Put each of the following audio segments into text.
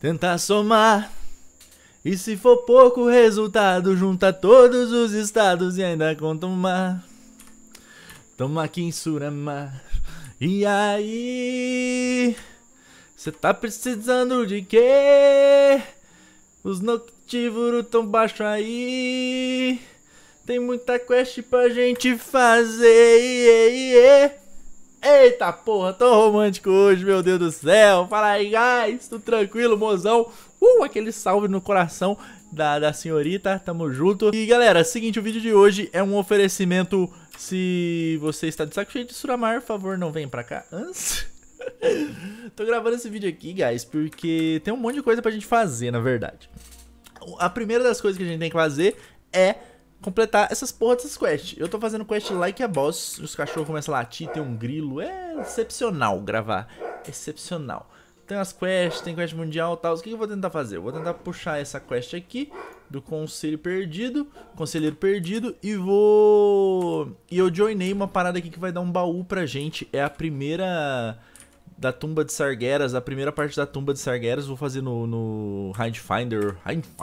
Tentar somar. E se for pouco resultado, junta todos os estados e ainda conta uma. Toma aqui em Suramar. E aí? Cê tá precisando de quê? Os noctívoros tão baixo aí. Tem muita quest pra gente fazer. Eita porra, tô romântico hoje, meu Deus do céu. Fala aí, guys, tudo tranquilo, mozão? Aquele salve no coração da senhorita, tamo junto. E galera, seguinte, o vídeo de hoje é um oferecimento. Se você está de saco cheio de Suramar, por favor, não venha pra cá antes. Tô gravando esse vídeo aqui, guys, porque tem um monte de coisa pra gente fazer, na verdade. A primeira das coisas que a gente tem que fazer é completar essas porra dessas quests. Eu tô fazendo quest like a boss. Os cachorros começam a latir, tem um grilo. É excepcional gravar. Excepcional. Tem as quests, tem quest mundial e tal. O que eu vou tentar fazer? Eu vou tentar puxar essa quest aqui do Conselheiro Perdido. E eu joinei uma parada aqui que vai dar um baú pra gente. É a primeira da tumba de Sargeras. A primeira parte da tumba de Sargeras. Vou fazer no Hindfinder.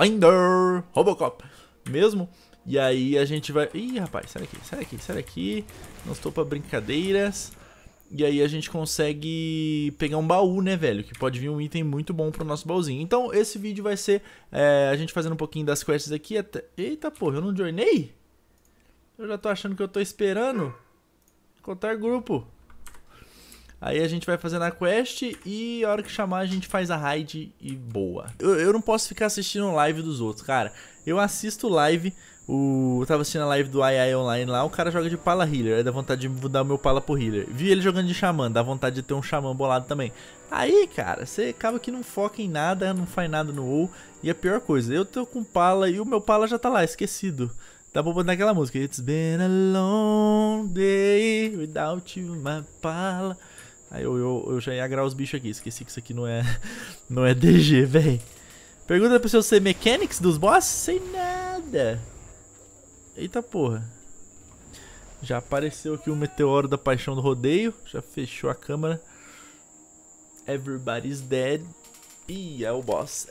Robocop mesmo. E aí a gente vai... Ih, rapaz, sai daqui. Não estou pra brincadeiras. E aí a gente consegue pegar um baú, né, velho? Que pode vir um item muito bom pro nosso baúzinho. Então esse vídeo vai ser a gente fazendo um pouquinho das quests aqui até... Eita porra, eu não joinei? Eu já tô achando que eu tô esperando. Contar grupo. Aí a gente vai fazendo a quest e a hora que chamar a gente faz a raid e boa. Eu não posso ficar assistindo live dos outros, cara. Eu assisto live... Eu tava assistindo a live do AI Online lá, o cara joga de pala healer, aí dá vontade de mudar o meu pala pro healer. Vi ele jogando de xamã, dá vontade de ter um xamã bolado também. Aí, cara, você acaba que não foca em nada, não faz nada no WoW. E a pior coisa, eu tô com pala e o meu pala já tá lá, esquecido. Dá pra botar aquela música. It's been a long day without you, my pala. Aí eu já ia agrar os bichos aqui, esqueci que isso aqui não é DG, véi. Pergunta pra se eu sei mechanics dos boss? Sei nada. Eita porra. Já apareceu aqui o meteoro da paixão do rodeio. Já fechou a câmera. Everybody's dead. Ih, é o boss.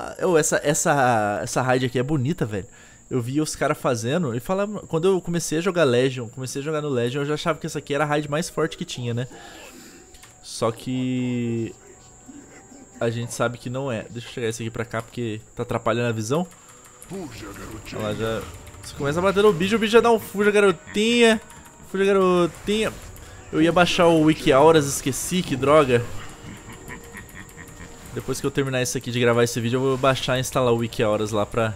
Essa raid aqui é bonita, velho. Eu vi os caras fazendo e falava. Quando eu comecei a jogar Legion, no Legion, eu já achava que essa aqui era a raid mais forte que tinha, né? Só que a gente sabe que não é. Deixa eu chegar esse aqui pra cá porque tá atrapalhando a visão. Olha lá, já... Você começa a bater no bicho, o bicho já dá um fuja, garotinha. Fuja, garotinha. Eu ia baixar o Wiki Auras, esqueci, que droga. Depois que eu terminar isso aqui de gravar esse vídeo, eu vou baixar e instalar o Wiki Auras lá pra...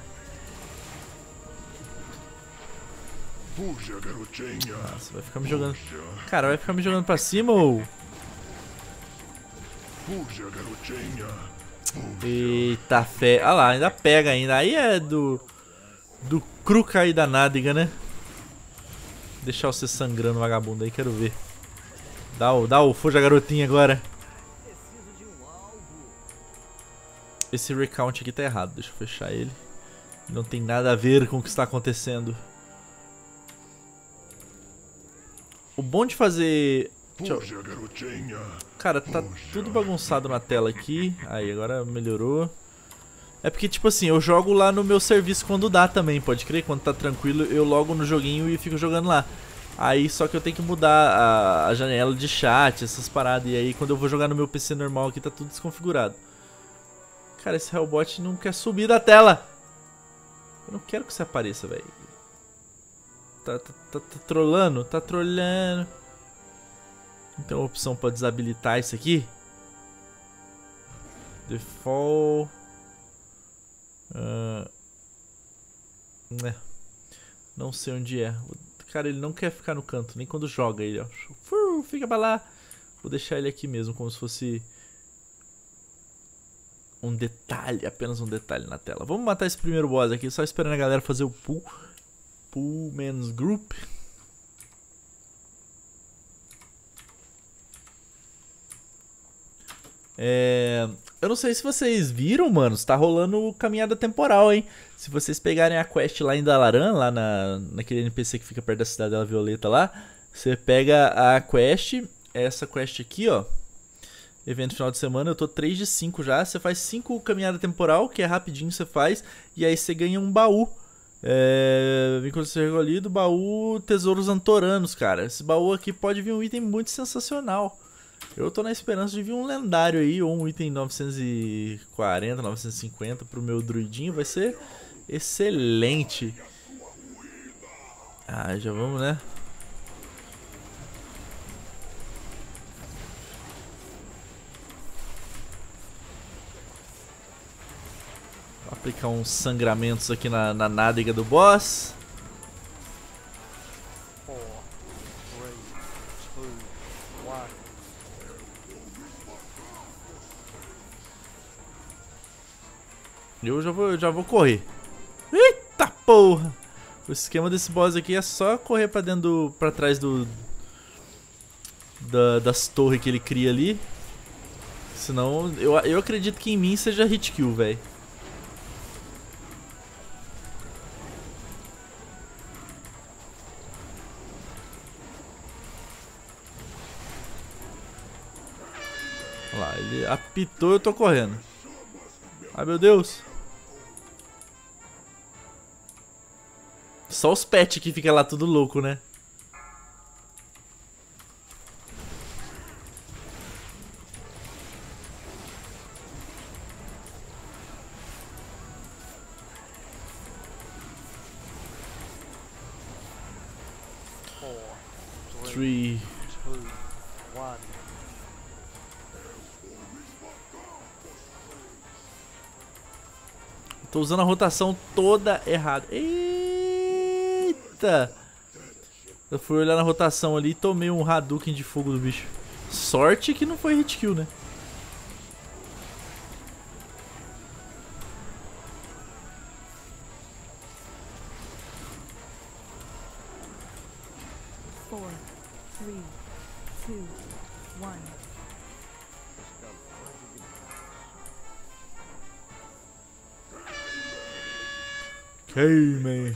Nossa, vai ficar me jogando... Cara, vai ficar me jogando pra cima ou... Eita fé. Ah lá, ainda pega ainda. Aí é do cru cair da nádega, né? Deixar você sangrando, vagabundo aí, quero ver. Dá o fuja garotinha agora. Esse recount aqui tá errado, deixa eu fechar ele. Não tem nada a ver com o que está acontecendo. O bom de fazer... Cara, tá tudo bagunçado na tela aqui. Aí, agora melhorou. É porque, tipo assim, eu jogo lá no meu serviço quando dá também, pode crer? Quando tá tranquilo, eu logo no joguinho e fico jogando lá. Aí, só que eu tenho que mudar a janela de chat, essas paradas. E aí, quando eu vou jogar no meu PC normal aqui, tá tudo desconfigurado. Cara, esse Hellbot não quer subir da tela. Eu não quero que você apareça, velho. Tá trolando? Tá trolando. Tem uma opção pra desabilitar isso aqui. Default... Não sei onde é. Cara, ele não quer ficar no canto, nem quando joga ele, ó. Fica pra lá. Vou deixar ele aqui mesmo, como se fosse um detalhe, apenas um detalhe na tela. Vamos matar esse primeiro boss aqui, só esperando a galera fazer o Pool Man's Group. Eu não sei se vocês viram, mano, tá rolando caminhada temporal, hein? Se vocês pegarem a quest lá em Dalaran, lá naquele NPC que fica perto da Cidadela Violeta lá, você pega a quest, essa quest aqui, ó. Evento final de semana, eu tô 3 de 5 já. Você faz 5 caminhada temporal, que é rapidinho você faz. E aí você ganha um baú. Enquanto você recolhido, baú Tesouros Antoranos, cara. Esse baú aqui pode vir um item muito sensacional. Eu tô na esperança de vir um lendário aí, ou um item 940, 950 pro meu druidinho. Vai ser excelente. Ah, já vamos, né? Vou aplicar uns sangramentos aqui na nádega do boss. Eu já vou correr. Eita porra! O esquema desse boss aqui é só correr pra dentro pra trás das torres que ele cria ali. Senão, eu acredito que em mim seja hit kill, velho. Olha lá, ele apitou e eu tô correndo. Ai, meu Deus. Só os pets que fica lá tudo louco, né? Three. Tô usando a rotação toda errada. Eita! Eu fui olhar na rotação ali e tomei um Hadouken de fogo do bicho. Sorte que não foi hit kill, né? Four, three, two, one. Queimei.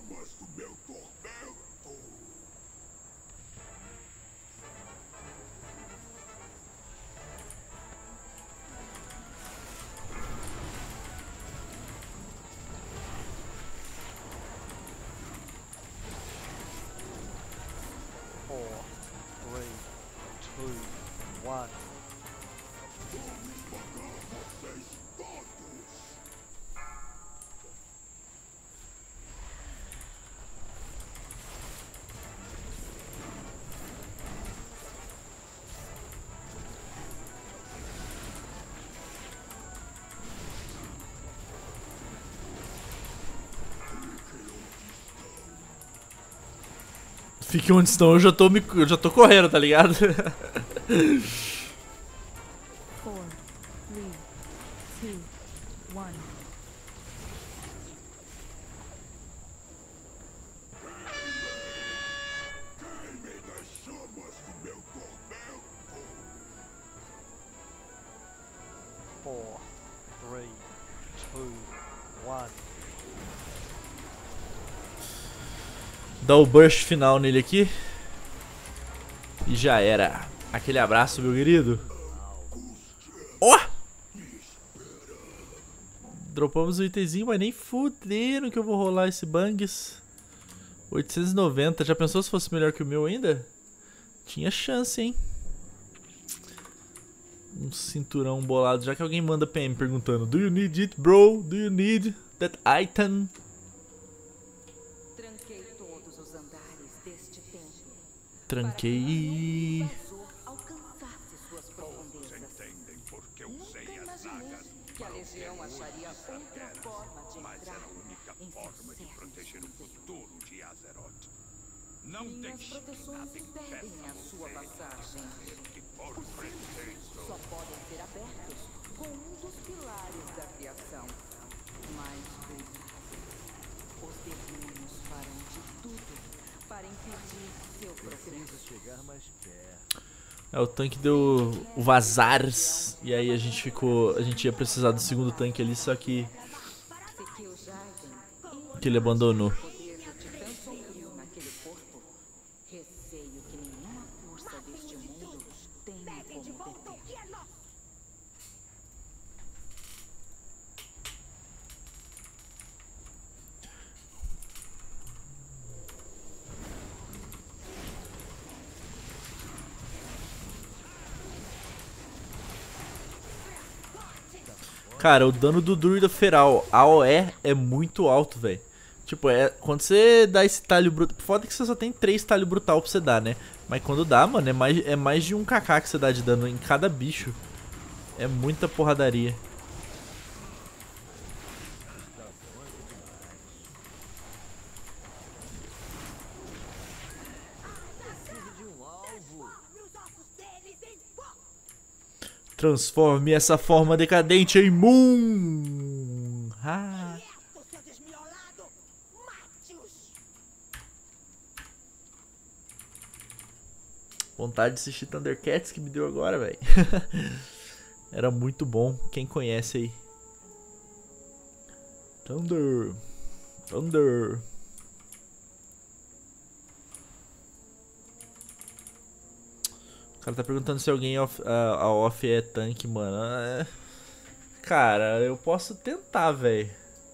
Fique onde estão, eu já tô correndo, tá ligado? 4, 3, 2, 1. Four, three, two, one. Dá o burst final nele aqui. E já era. Aquele abraço, meu querido. Ó! Oh! Dropamos o itemzinho, mas nem fuderam que eu vou rolar esse bangs. 890. Já pensou se fosse melhor que o meu ainda? Tinha chance, hein? Um cinturão bolado. Já que alguém manda PM perguntando: Do you need it, bro? Do you need that item? Tranquei. Poucos entendem porque usei as sagas. Que a Legião acharia outra forma de mas era a única forma de proteger o futuro de Azeroth. Não deixe que nada impeça a sua passagem. Os ciclos só podem ser abertos com um dos pilares da criação. Mas os demônios farão de tudo para impedir seu progresso. Chegar mais perto. O tanque deu o vazars. E aí a gente ia precisar do segundo tanque ali, só que ele abandonou. Cara, o dano do druida feral AOE é muito alto, velho. Tipo, quando você dá esse talho brutal... Foda que você só tem 3 talhos brutal pra você dar, né? Mas quando dá, mano, é mais de 1kk que você dá de dano em cada bicho. É muita porradaria. Transforme essa forma decadente em Moon! Ah. Vontade de assistir Thundercats que me deu agora, velho. Era muito bom. Quem conhece aí? Thunder. O cara tá perguntando se alguém a off é tanque, mano. Cara, eu posso tentar, velho.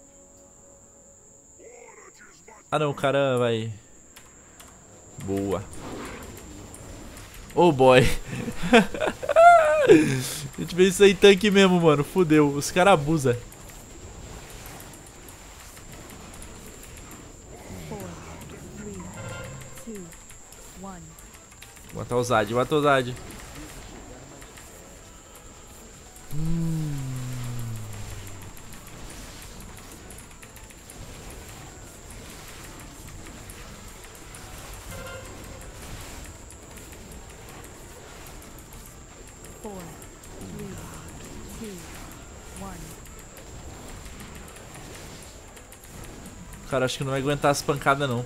Ah não, o cara vai. Boa. Oh boy. A gente fez isso aí tanque mesmo, mano. Fudeu. Os caras abusam. Matar o Zad, mata o Zad. Cara, acho que não vai aguentar as pancadas, não.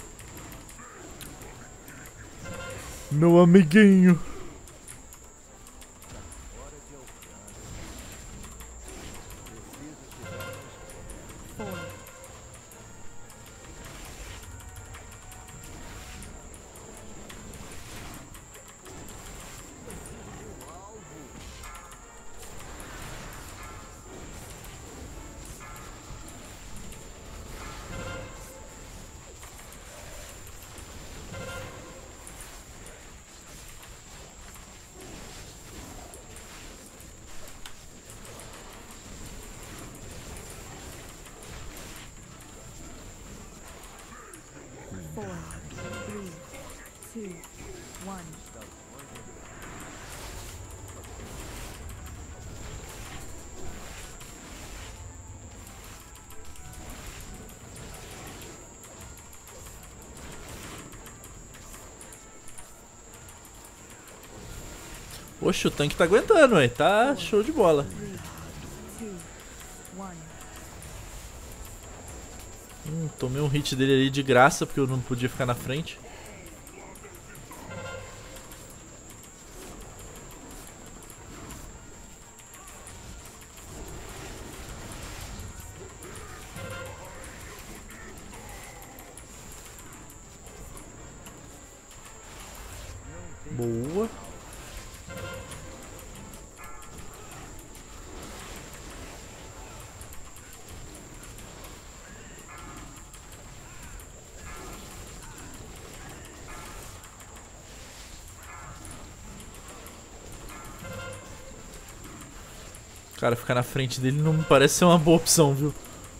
Meu amiguinho. Oxe, o tanque tá aguentando, ué. Tá show de bola. Tomei um hit dele ali de graça, porque eu não podia ficar na frente. Boa. Cara, ficar na frente dele não me parece ser uma boa opção, viu?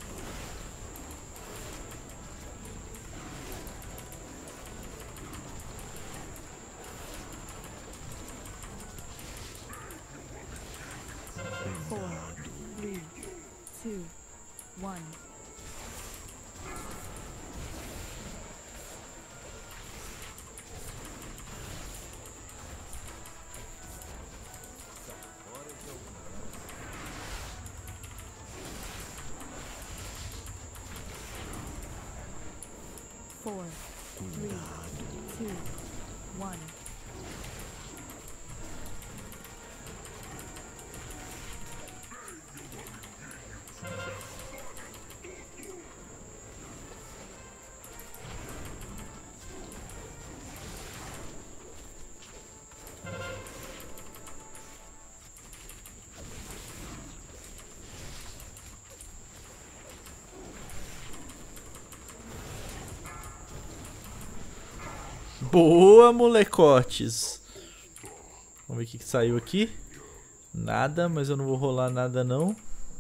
Boa, molecotes. Vamos ver o que saiu aqui. Nada, mas eu não vou rolar nada não.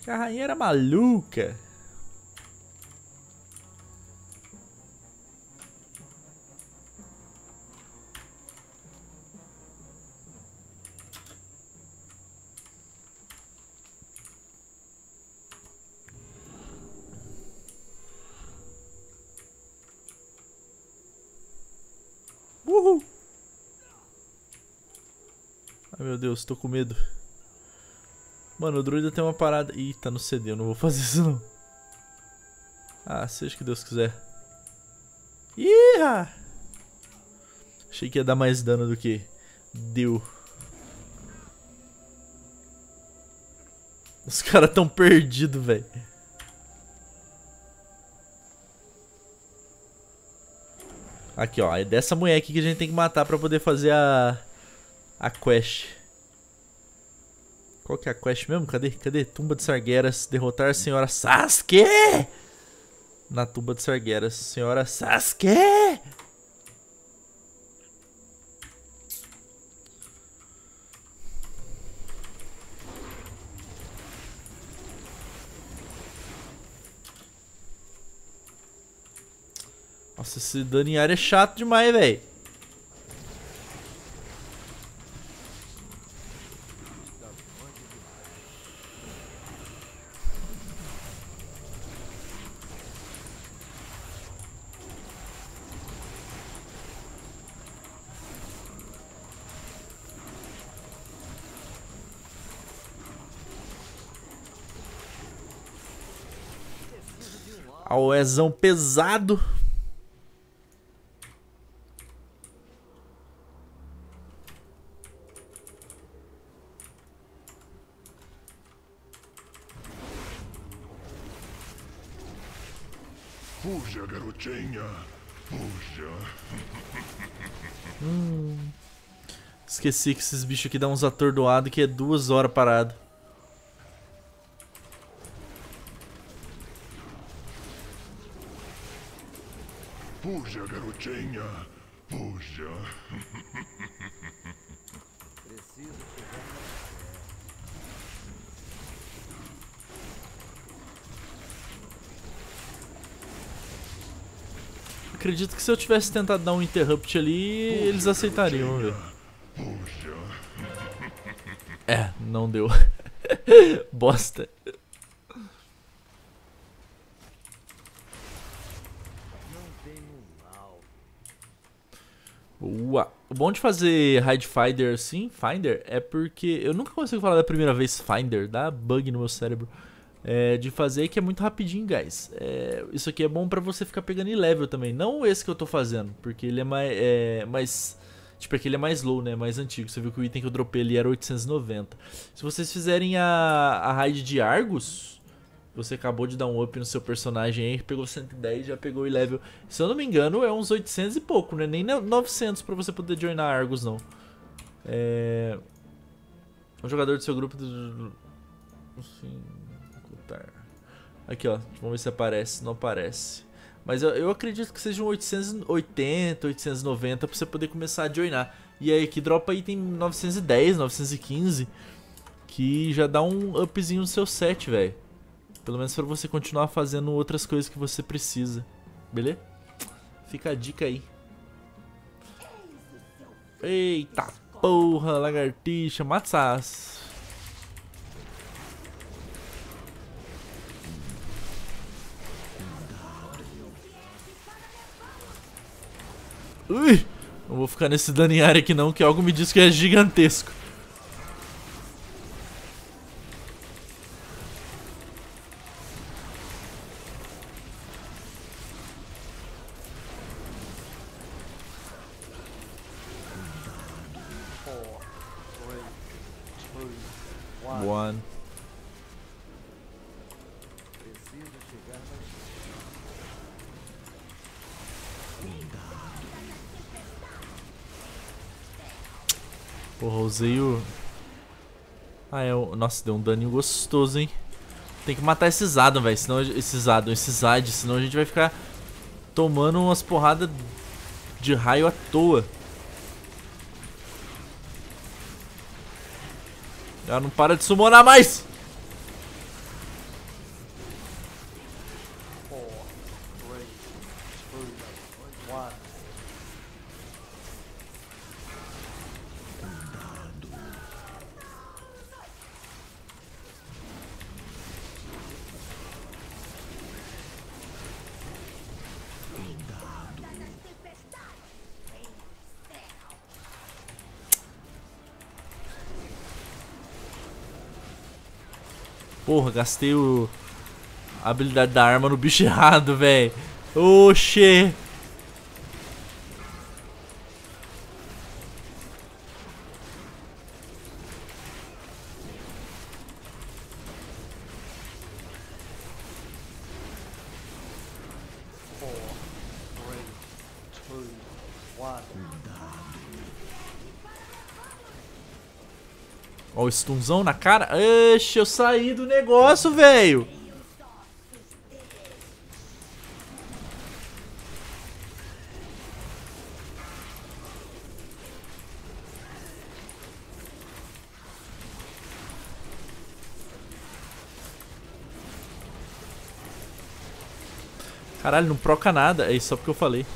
Que a rainha era maluca. Uhul. Ai meu Deus, tô com medo. Mano, o druida tem uma parada. Ih, tá no CD, eu não vou fazer isso não. Ah, seja o que Deus quiser. Ih! Achei que ia dar mais dano do que deu. Os caras tão perdidos, velho. Aqui, ó. É dessa mulher aqui que a gente tem que matar pra poder fazer a quest. Qual que é a quest mesmo? Cadê? Cadê? Tumba de Sargeras. Derrotar a Senhora Sasuke! Na tumba de Sargeras. Senhora Sasuke! Nossa, esse dano em área é chato demais, velho. Auezão pesado. Fuja, garotinha. Fuja. Esqueci que esses bichos aqui dão uns atordoados que é 2 horas parado. Fuja, garotinha. Fuja. Acredito que se eu tivesse tentado dar um interrupt ali, Fuja, eles aceitariam, garotinha. velho. Fuja. É, não deu. Bosta. Boa. O bom de fazer Hide Finder assim, Finder, é porque eu nunca consigo falar da primeira vez Finder, dá bug no meu cérebro. De fazer que é muito rapidinho, guys. Isso aqui é bom pra você ficar pegando em level também. Não esse que eu tô fazendo, porque ele é mais tipo, aquele é mais low, né? Mais antigo. Você viu que o item que eu dropei ali era 890. Se vocês fizerem a raid de Argus, você acabou de dar um up no seu personagem aí, pegou 110, já pegou o level. Se eu não me engano, é uns 800 e pouco, né? Nem 900 pra você poder joinar Argus, não. Um jogador do seu grupo... Enfim... Aqui, ó. Vamos ver se aparece. Não aparece. Mas eu acredito que sejam 880, 890 pra você poder começar a joinar. E aí, que dropa item 910, 915. Que já dá um upzinho no seu set, velho. Pelo menos pra você continuar fazendo outras coisas que você precisa. Beleza? Fica a dica aí. Eita porra, lagartixa. Matsas. Ui! Não vou ficar nesse dano em área aqui não, que algo me diz que é gigantesco. One. Porra, usei o... Nossa, deu um daninho gostoso, hein. Tem que matar esses Adam, velho. Senão esses Zad, senão a gente vai ficar tomando umas porradas de raio à toa. Já não para de summonar mais. Porra, gastei a habilidade da arma no bicho errado, velho. Oxê. Ó o stunzão na cara. Ixi, eu saí do negócio, velho. Caralho, não proca nada. É isso só porque eu falei.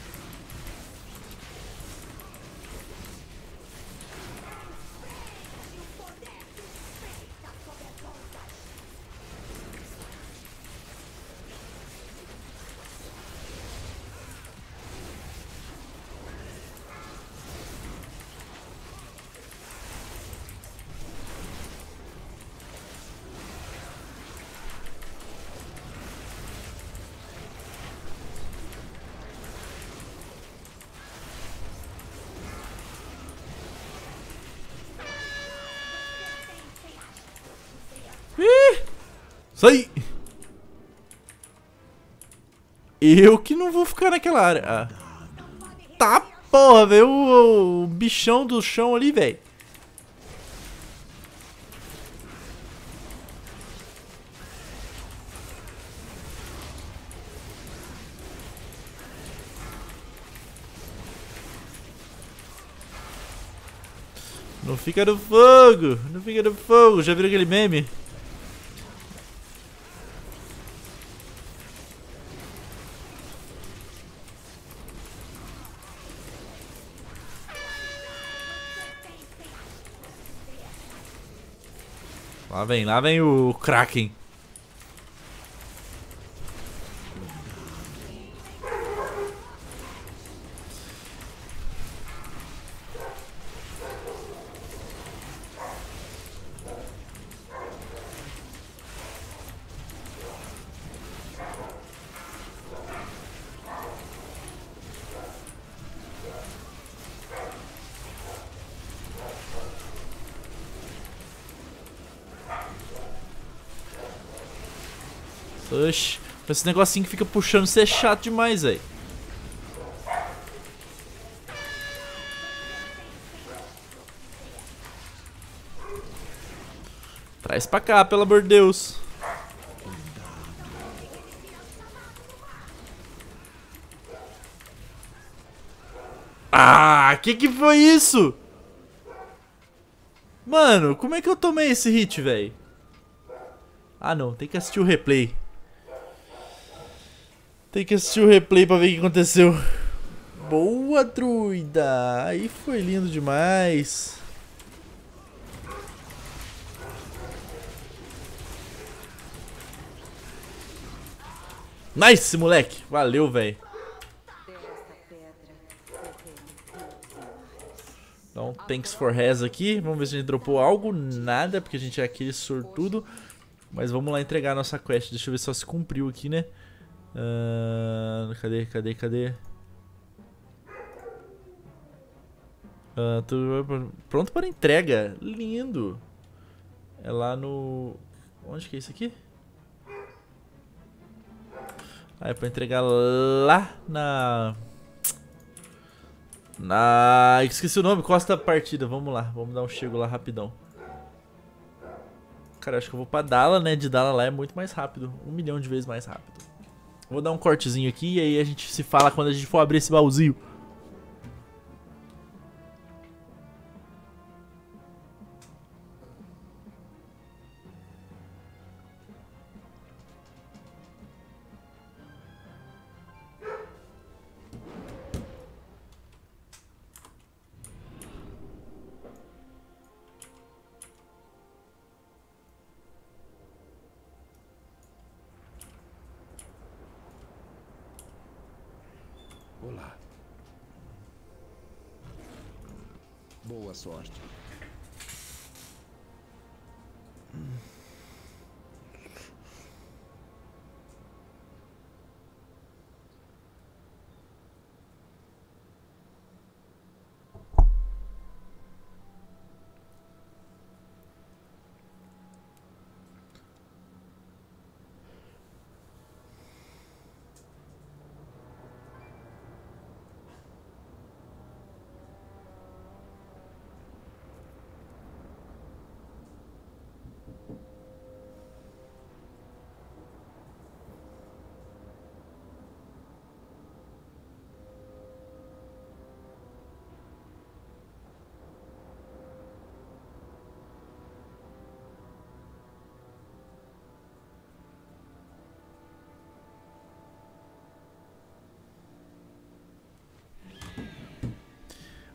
Sai! Eu que não vou ficar naquela área. Ah. Tá porra, velho. O bichão do chão ali, velho. Não fica no fogo. Não fica no fogo. Já viram aquele meme? Lá vem o Kraken. Oxi, esse negocinho que fica puxando você é chato demais, velho. Traz pra cá, pelo amor de Deus. Ah, que foi isso? Mano, como é que eu tomei esse hit, velho? Ah, não, tem que assistir o replay. Tem que assistir o replay pra ver o que aconteceu. Boa, druida. Aí foi lindo demais. Nice, moleque. Valeu, velho. Então, thanks for res aqui. Vamos ver se a gente dropou algo. Nada, porque a gente é aquele sortudo. Mas vamos lá entregar a nossa quest. Deixa eu ver se só se cumpriu aqui, né? Cadê? Pronto para entrega. Lindo. É lá no... Onde que é isso aqui? Ah, é pra entregar lá esqueci o nome, Costa Partida. Vamos lá, vamos dar um chego lá rapidão. Cara, acho que eu vou pra Dala, né? De Dala lá é muito mais rápido. 1 milhão de vezes mais rápido. Vou dar um cortezinho aqui e aí a gente se fala quando a gente for abrir esse baúzinho. Olá. Boa sorte.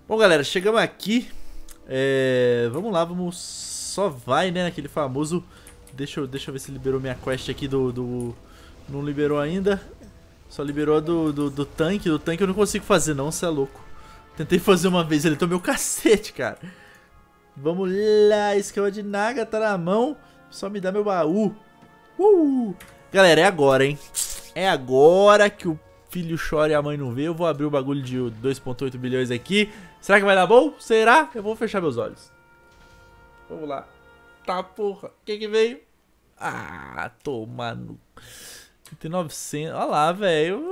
Bom, galera, chegamos aqui. Vamos lá, vamos... Só vai, né, naquele famoso... Deixa eu ver se liberou minha quest aqui do... Não liberou ainda. Só liberou a do tanque. Do tanque eu não consigo fazer não, cê é louco. Tentei fazer uma vez, ele tomou o cacete, cara. Vamos lá, esquema de Naga tá na mão. Só me dá meu baú. Galera, é agora, hein. É agora que o filho chora e a mãe não vê. Eu vou abrir o bagulho de 2,8 bilhões aqui. Será que vai dar bom? Será? Eu vou fechar meus olhos. Vamos lá. Tá, porra. O que veio? Ah, toma no... Item 900. Olha lá, velho.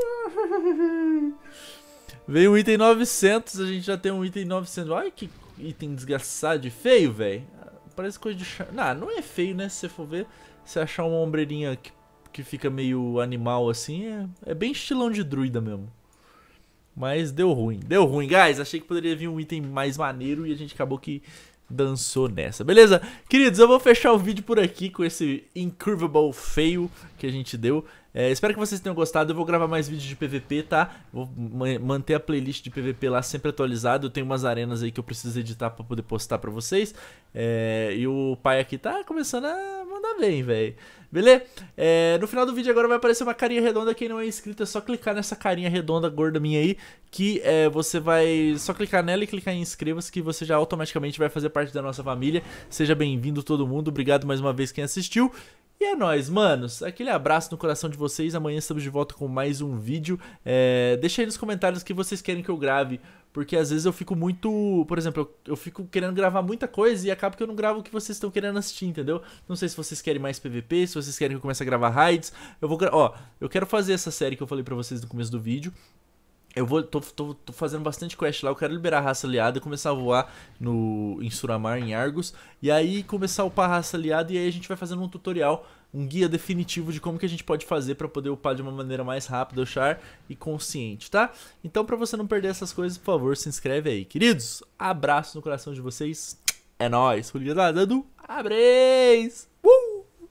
Veio um item 900. A gente já tem um item 900. Olha que item desgraçado de feio, velho. Parece coisa de... Não é feio, né? Se você for ver. Se achar uma ombreirinha que fica meio animal assim, é bem estilão de druida mesmo. Mas deu ruim, guys. Achei que poderia vir um item mais maneiro e a gente acabou que dançou nessa, beleza? Queridos, eu vou fechar o vídeo por aqui com esse incredible fail que a gente deu. Espero que vocês tenham gostado. Eu vou gravar mais vídeos de PVP, tá? Vou manter a playlist de PVP lá sempre atualizada. Eu tenho umas arenas aí que eu preciso editar pra poder postar pra vocês. E o pai aqui tá começando a mandar bem, velho. Beleza? No final do vídeo agora vai aparecer uma carinha redonda. Quem não é inscrito é só clicar nessa carinha redonda gorda minha aí, que você vai só clicar nela e clicar em inscreva-se, que você já automaticamente vai fazer parte da nossa família. Seja bem-vindo todo mundo. Obrigado mais uma vez quem assistiu. E é nóis, manos. Aquele abraço no coração de vocês. Amanhã estamos de volta com mais um vídeo. Deixa aí nos comentários o que vocês querem que eu grave. Porque às vezes eu fico muito... Por exemplo, eu fico querendo gravar muita coisa e acaba que eu não gravo o que vocês estão querendo assistir, entendeu? Não sei se vocês querem mais PVP, se vocês querem que eu comece a gravar raids. Eu quero fazer essa série que eu falei pra vocês no começo do vídeo. Tô fazendo bastante quest lá. Eu quero liberar a raça aliada, começar a voar em Suramar, em Argus. E aí começar a upar a raça aliada. E aí a gente vai fazendo um tutorial, um guia definitivo de como que a gente pode fazer pra poder upar de uma maneira mais rápida, char e consciente, tá? Então pra você não perder essas coisas, por favor, se inscreve aí. Queridos, abraço no coração de vocês. É nóis. Fui dando abraço.